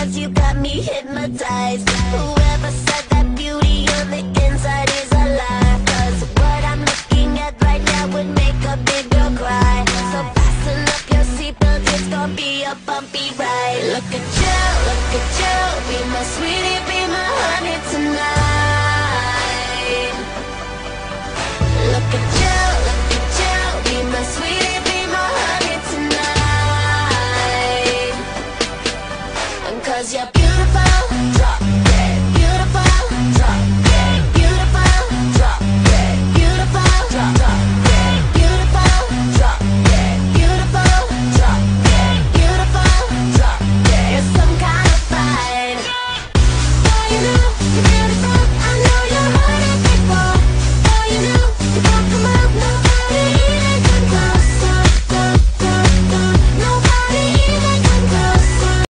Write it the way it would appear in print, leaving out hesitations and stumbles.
cause you got me hypnotized. Whoever said that beauty on the inside is a lie, cause what I'm looking at right now would make a big girl cry. So fasten up your seatbelt, it's gonna be a bumpy ride. Look at you,